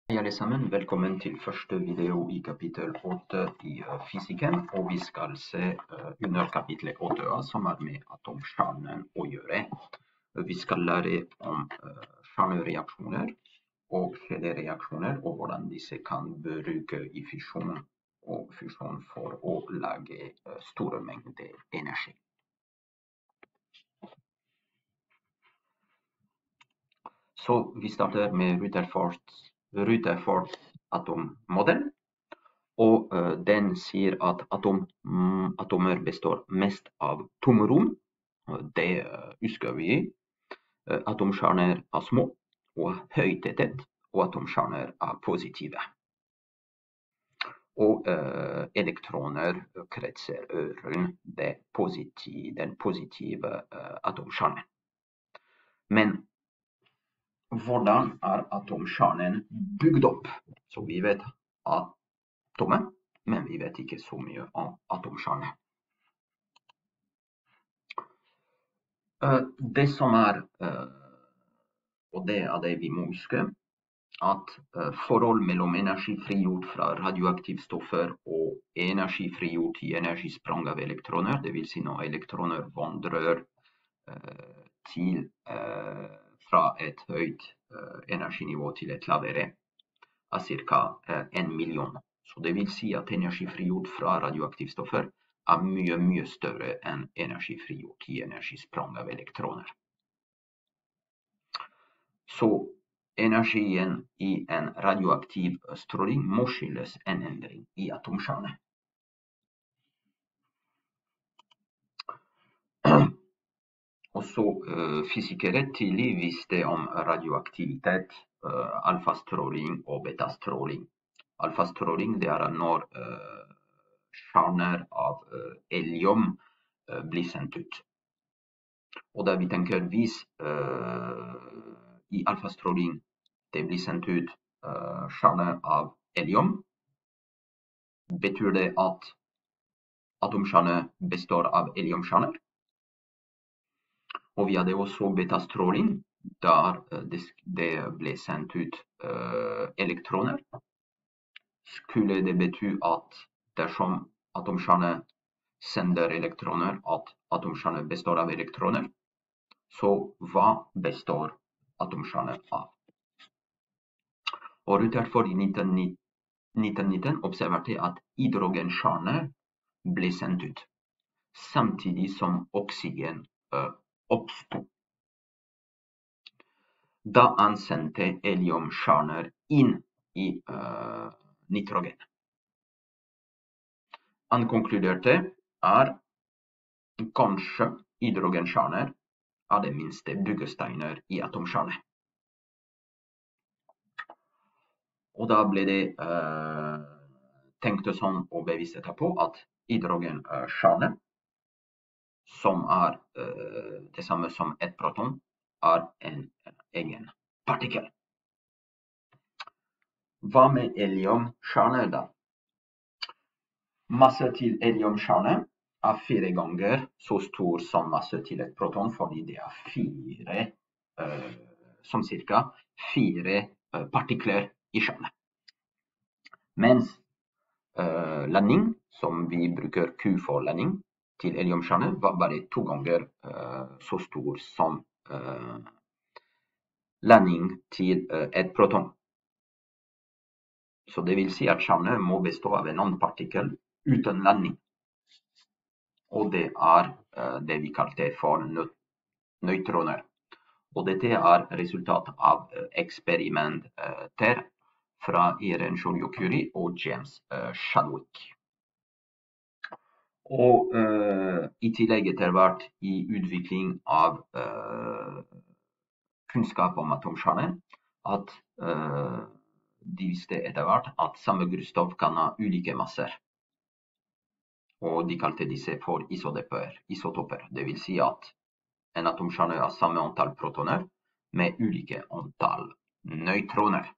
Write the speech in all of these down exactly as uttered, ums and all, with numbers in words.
Hei alle sammen, velkommen til første video i kapittel åtte i uh, fysikken, og vi skal se uh, under kapittel åtte A som er med atomkjernen å gjøre. Vi skal lære om uh, kjernereaksjoner og kjedereaksjoner, og hvordan disse kan bruke i fisjon og fusjon for å lage uh, store mengder energi. Så vi starter med Rutherfords Rutherford atommodell, og uh, den sier at atom, mm, atomer består mest av tomrom. Det uh, husker vi. Uh, atomkjerner er små og høytettet, og atomkjerner er positive. Og uh, elektroner kretser rundt det positive, den positive uh, atomkjernen. Men hvordan er atomkjernen bygd opp? Så vi vet atomer, men vi vet ikke så mye om atomkjernen. Uh, det som er, uh, og det er det vi må huske, at uh, forhold mellom energi frigjort fra radioaktive stoffer og energi frigjort i energisprang av elektroner, det vil si når elektroner vandrer uh, til uh, fra et høyt uh, energinivå til et lavere, er ca. Uh, en million. Så det vil si at energi frigjort fra radioaktive stoffer er mye, mye større enn energi frigjort i energisprang av elektroner. Så energien i en radioaktiv stråling må skyldes en endring i atomkjernen. Også uh, fysikere tidlig visste om radioaktivitet, uh, alfastråling og betastråling. Alfastråling det er når uh, kjerner av uh, helium uh, blir sendt ut. Og da vi tenker hvis uh, i alfastråling det blir sendt ut uh, kjerner av helium, betyr det at atomkjerner består av heliumkjerner. Og vi hadde også betastråling, der det, det ble sendt ut uh, elektroner. Skulle det bety at dersom atomkjerner sender elektroner, at atomkjerner består av elektroner, så hva består atomkjerner av? Og Rutherford i nitten nitten observerte at hydrogenkjerner ble sendt ut, samtidig som oksygen uh, oppstod. Da han sendte heliumkjerner inn i uh, nitrogen. Han konkluderte er kanskje hydrogenkjerner er det minste byggesteiner i atomkjernen. Og da ble det uh, tenkt sånn og bevisst etterpå at hydrogenkjerner, som er uh, det samme som et proton, er en egen partikkel. Hva med heliumkjerner da? Masse til heliumkjerner er fire ganger så stor som masse til et proton, fordi det er fire, uh, som cirka fire uh, partikler i kjernen. Mens uh, landing, som vi bruker Q for landing, til heliumkjerner var bare to ganger uh, så stor som uh, landing til uh, et proton. Så det vil si at kjernen må bestå av en annen partikkel uten landing. Og det er uh, det vi kalte for nøytroner. Og dette er resultat av uh, eksperimenter fra Irene Joliot-Curie og James uh, Chadwick. Og uh, i tillegg etter hvert i utvikling av uh, kunnskap om atomkjernen, at uh, de visste etter hvert at samme grunnstoff kan ha ulike masser. Og de kalte disse for isotoper. isotoper. Det vil si at en atomkjerne har samme antall protoner med ulike antall nøytroner.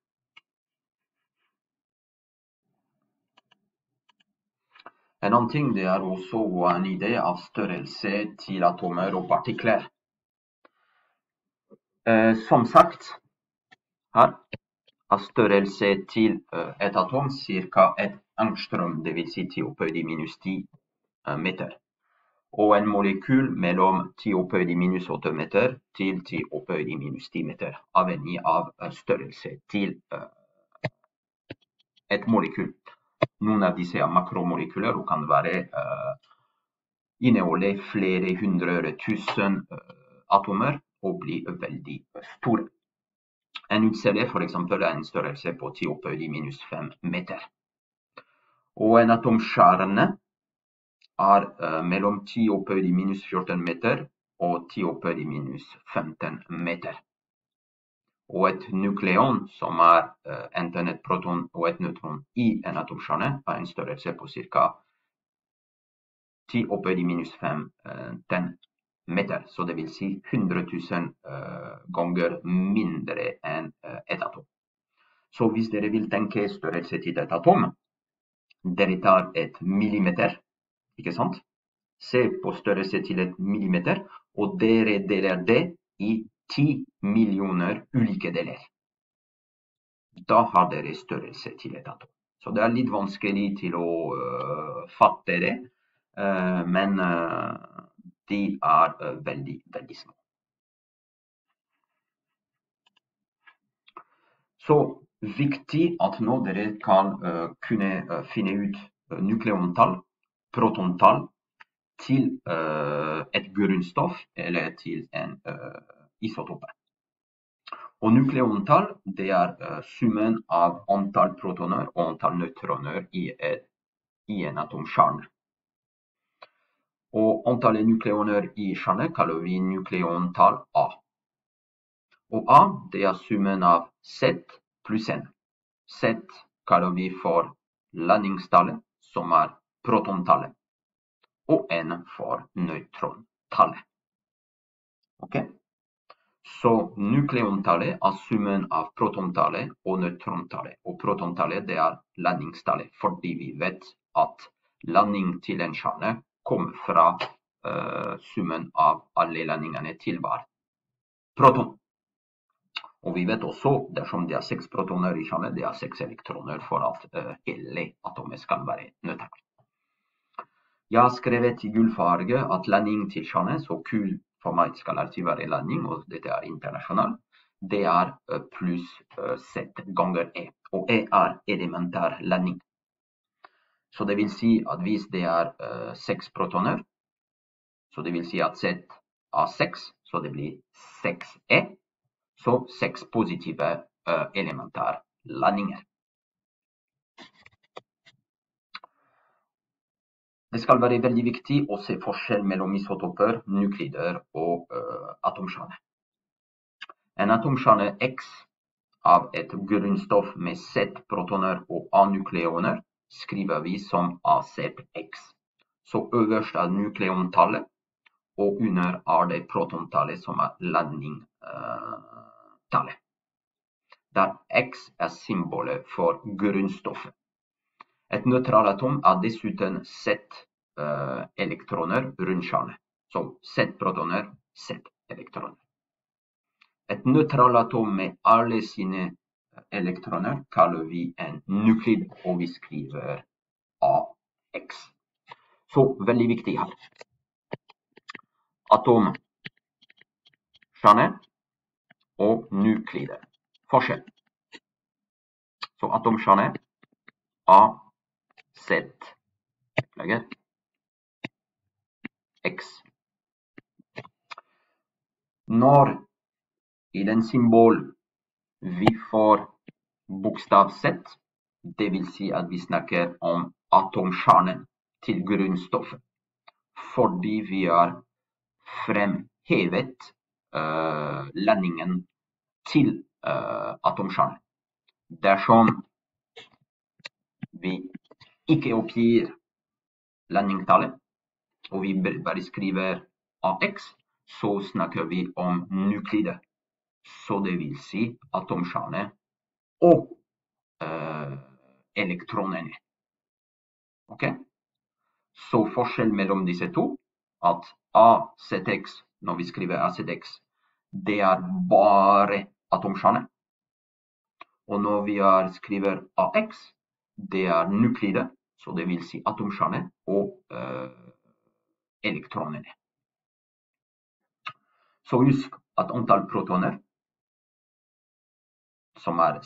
En annen ting det er også en idé av størrelse til atomer og partikler. Eh, som sagt, her, av størrelse til uh, et atom, cirka et angstrom, det vil si ti opphøyd i minus ti uh, meter. Og en molekyl mellom ti opphøyd i minus åtte meter til ti opphøyd i minus ti meter, avhengig av uh, størrelse til uh, et molekyl. Noen av disse er makromolekyler og kan være uh, inneholde flere hundre tusen uh, atomer og bli veldig store. En utcelle for eksempel er en størrelse på ti opphøyd i minus fem meter. Og en atomkjerne er uh, mellom ti opphøyd i minus fjorten meter og ti opphøyd i minus femten meter. Og et nukleon, som er uh, enten et proton og et nøytron i en atomkjerne, er en størrelse på ca. ti opphøyd i minus femten meter. Så det vil si hundre tusen uh, ganger mindre enn uh, et atom. Så hvis dere vil tenke størrelse til et atom, dere tar et millimeter, ikke sant? Se på størrelse til et millimeter, og dere deler det i ti millioner ulike deler. Da har dere størrelse til et atom. Så det er litt vanskelig til å uh, fatte det, uh, men uh, de er uh, veldig, veldig små. Så viktig at nå dere kan uh, kunne uh, finne ut uh, nukleontall, protontall til uh, et grunnstoff eller til en uh, isotope. Og nukleontall, det er uh, summen av antall protoner og antall nøytroner i, et, i en atomkjerne. Og antallet nukleoner i kjerne kaller vi nukleontall A. Og A, det er summen av Z pluss N. Z kaller vi for landingstallet, som er protontallet, og N for nøytrontallet. Ok? Så nukleontallet er summen av protontallet og nøytrontallet. Og protontallet det er landingstallet, fordi vi vet at landing til en kjerne kommer fra uh, summen av alle landingene til hver proton. Og vi vet også, dersom det er seks protoner i kjernen, det er seks elektroner for at uh, hele atomet skal være nøytralt. Jeg har skrevet i gullfarge at landing til kjernen, så Q for meg skal alltid være landing, og dette er internasjonal. Det er uh, pluss uh, Z ganger E, og E er elementær landing. Så det vil si at hvis det er uh, seks protoner, så det vil si at Z er seks, så det blir seks E, så seks positive uh, elementær landinger. Det skal være veldig viktig å se forskjell mellom isotoper, nuklider og uh, atomkjerne. En atomkjerne X av et grunnstoff med Z protoner og A nukleoner skriver vi som A Z X. Så øverst er nukleontallet, og under er det protontallet som er landingtallet. Uh, Der X er symbolet for grunnstoffet. Et nøytralatom er dessuten Z-elektroner uh, rundt kjernen. Så Z-protoner, Z-elektroner. Et nøytralatom med alle sine elektroner kaller vi en nuklid, og vi skriver A X. Så veldig viktig her. Atom, kjerne og nuklider. Forskjell. Så atomkjerne A Z lager X. Når i den symbol vi får bokstav Z, det vil si at vi snakker om atomkjernen til grunnstoffet, fordi vi har fremhevet uh, landingen til uh, atomkjernen. Dersom vi ikke oppgir landingtallet, og vi bare skriver A X, så snakker vi om nuklider. Så det vil si atomkjerne og uh, elektronene. Ok? Så forskjell mellom disse to, at A Z X, når vi skriver A Z X, det er bare atomkjerne. Og når vi har skriver A X, det er nuklidet, så det vil si atomkjerne og uh, elektronene. Så husk at antall protoner, som er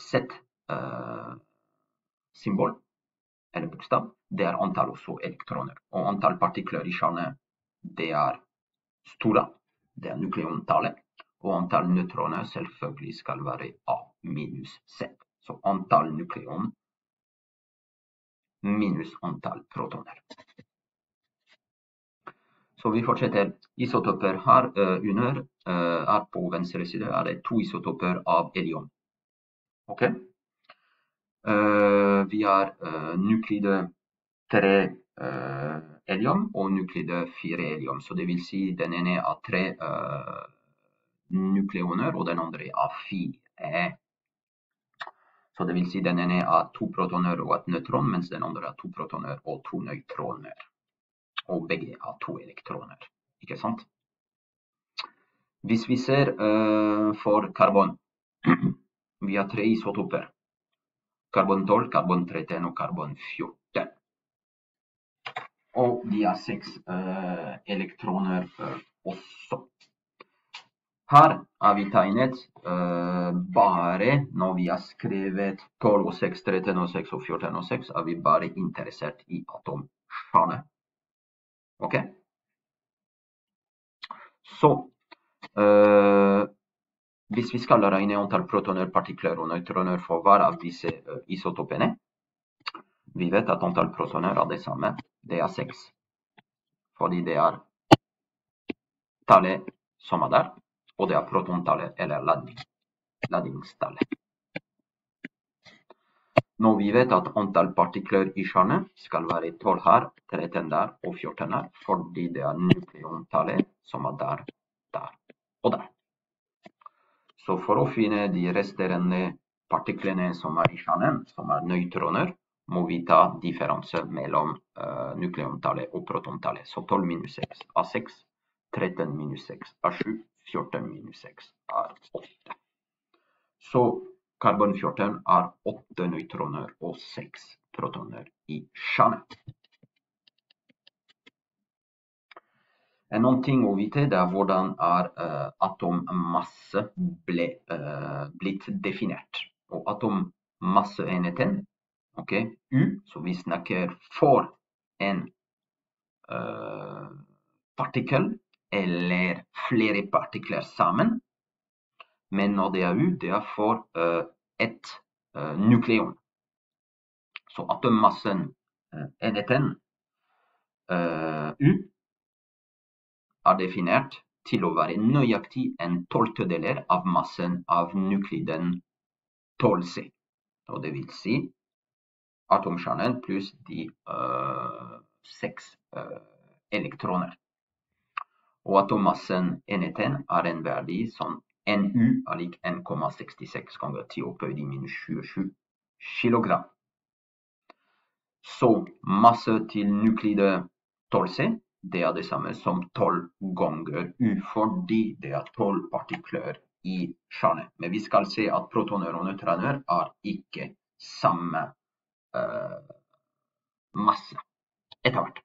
Z-symbol, uh, eller bokstav, det er antall også elektroner. Og antall partikler i kjernen, det er store, det er nukleontallet. Og antall nøytroner selvfølgelig skal være A minus Z. Så antall nukleon minus antall protoner. Så vi fortsetter. Isotoper her uh, under uh, er på venstre side er det to isotoper av helium. Ok? Uh, vi har uh, nuklide tre uh, helium og nuklide fire helium. Så det vil si den ene er tre uh, nukleoner og den andre er fire. Så det vil si den ene er to protoner og et nøytron, mens den andre er to protoner og to nøytroner. Og begge er to elektroner, ikke sant? Hvis vi ser uh, for karbon, vi har tre isotoper. Karbon tolv, karbon tretten og karbon fjorten. Og de har seks uh, elektroner uh, også. Her har vi tegnet uh, bare når vi har skrevet tolv og seks, tretten og seks og fjorten og seks, er vi bare interessert i atomkjerne. Ok? Så, uh, hvis vi skal regne antall protoner, partikler og nøytroner for hver av disse uh, isotopene, vi vet at antall protoner er det samme, det er seks. Fordi det er tallet som er der, og det er protontallet eller ladning, ladningstallet. Når vi vet at antall partikler i kjernen skal være tolv her, tretten der og fjorten her, fordi det er nukleontallet som er der, der og der. Så for å finne de resterende partiklene som er i kjernen, som er nøytroner, må vi ta differanse mellom uh, nukleontallet og protontallet. Så tolv minus seks er seks, tretten minus seks er sju, fjorten minus seks er åtte. Så karbon fjorten er åtte nøytroner og seks protoner i kjernen. En annen ting å vite det er hvordan er uh, atommasse ble, uh, blitt definert. Og atommasseenheten, ok, U, så vi snakker for en uh, partikkel eller flere partikler sammen. Men når det er U, det er for uh, et uh, nukleon. Så atommassen uh, enheten uh, U er definert til å være nøyaktig en tolvtedeler av massen av nukliden tolv C. Og det vil si atomkjernen pluss de uh, seks uh, elektroner. Og atommassen enheten er en verdi som Nu er lik en komma sekstiseks ganger ti opphøyd i minus tjuesju kilogram. Så masse til nuklide tolv C, det er det samme som tolv ganger U, fordi det er tolv partikler i kjernen. Men vi skal se at protoner og nøytroner er ikke samme uh, masse etter hvert.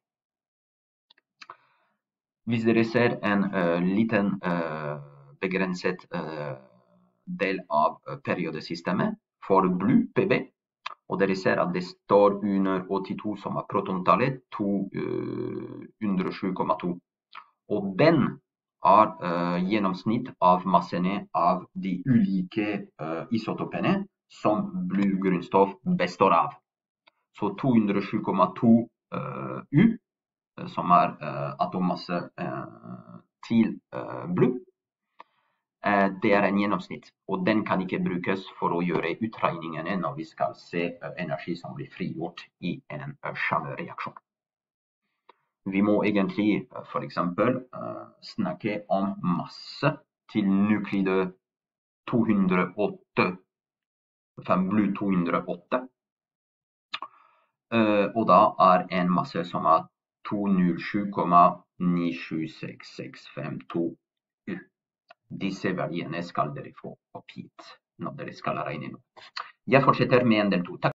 Hvis dere ser en uh, liten uh, begrenset uh, del av uh, periodesystemet for blue P B, og dere ser at det står under åttito som er protontallet, to hundre sju komma to. Og den er uh, gjennomsnitt av massene av de ulike uh, isotopene som blue grunnstoff består av. Så to hundre sju komma to uh, U, som er uh, atommasse uh, til uh, blue, uh, det er en gjennomsnitt, og den kan ikke brukes for å gjøre utregningene når vi skal se uh, energi som blir frigjort i en uh, kjernereaksjon. Vi må egentlig uh, for eksempel uh, snakke om masse til nuklide to hundre og åtte, blue to hundre og åtte, uh, og da er en masse som er to hundre sju komma ni sju seks seks fem to U. Disse verdiene skal dere få oppgitt når dere skal regne nå. Jeg fortsetter med en del to. Takk.